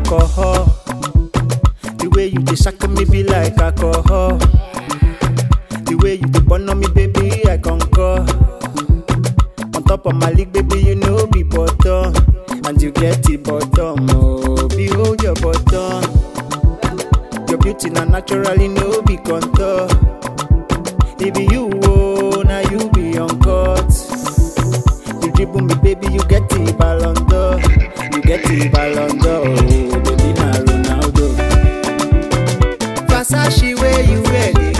alcohol. The way you dey shack me be like alcohol. The way you dey burn on me, baby, I concur. On top of my league, baby, you know be bottom. And you get the bottom, oh, behold your bottom. Your beauty na naturally no be contour. It be you, oh, now you be uncut. You dribble me, baby, you get the Ballon d'Or. You get the Ballon d'Or, oh, baby, na Ronaldo. Versace where you wear the